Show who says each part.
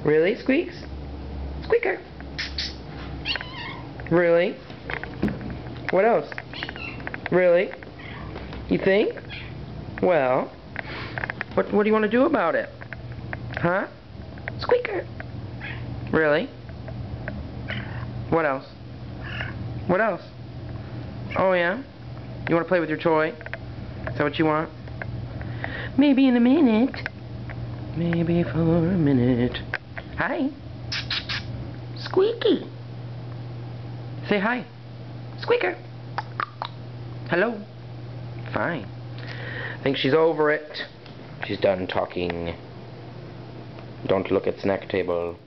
Speaker 1: Really, Squeaks? Squeaker. Really? What else? Really? You think? Well, what do you want to do about it? Huh? Squeaker. Really? What else? What else? Oh yeah? You want to play with your toy? Is that what you want? Maybe in a minute. Maybe for a minute. Hi. Squeaky. Say hi. Squeaker. Hello. Fine. I think she's over it. She's done talking. Don't look at snack table.